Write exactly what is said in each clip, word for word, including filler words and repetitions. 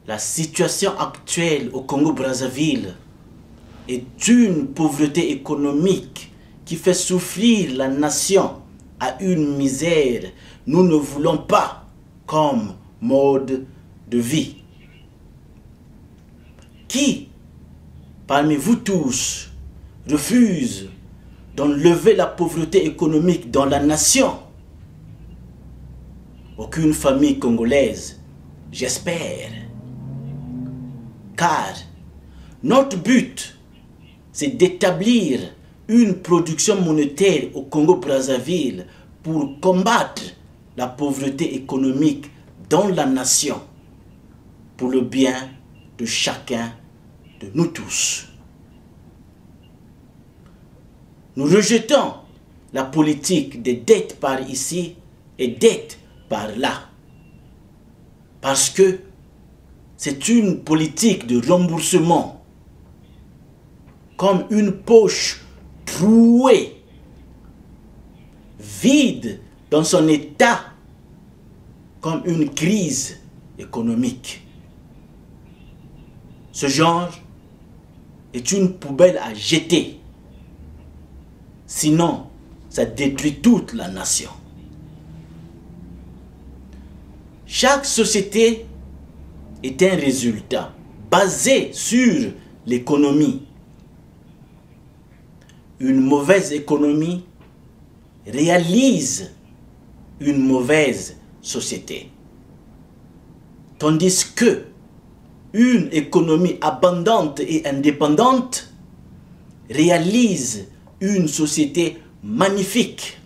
La situation actuelle au Congo-Brazzaville est une pauvreté économique qui fait souffrir la nation à une misère. Nous ne voulons pas comme mode de vie. Qui, parmi vous tous, refuse d'enlever la pauvreté économique dans la nation? Aucune famille congolaise, j'espère. Car notre but, c'est d'établir une production monétaire au Congo-Brazzaville pour combattre la pauvreté économique dans la nation, pour le bien de chacun de nous tous. Nous rejetons la politique des dettes par ici et dettes par là, parce que c'est une politique de remboursement, comme une poche trouée, vide dans son état, comme une crise économique. Ce genre est une poubelle à jeter, sinon ça détruit toute la nation. Chaque société est un résultat basé sur l'économie. Une mauvaise économie réalise une mauvaise société. Tandis que une économie abondante et indépendante réalise une société magnifique.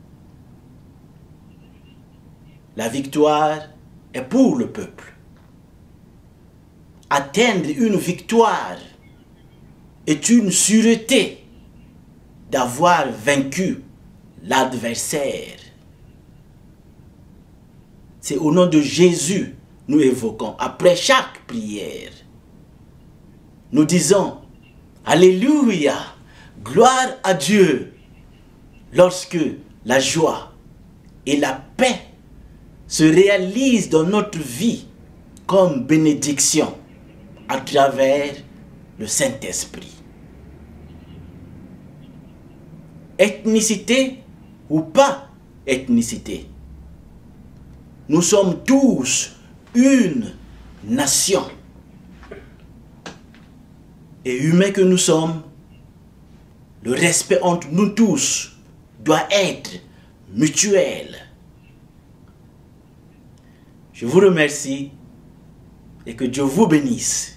La victoire est pour le peuple. Atteindre une victoire est une sûreté d'avoir vaincu l'adversaire. C'est au nom de Jésus nous évoquons après chaque prière. Nous disons Alléluia, gloire à Dieu, lorsque la joie et la paix se réalisent dans notre vie comme bénédiction à travers le Saint-Esprit. Ethnicité ou pas ethnicité, nous sommes tous une nation. Et humains que nous sommes, le respect entre nous tous doit être mutuel. Je vous remercie et que Dieu vous bénisse.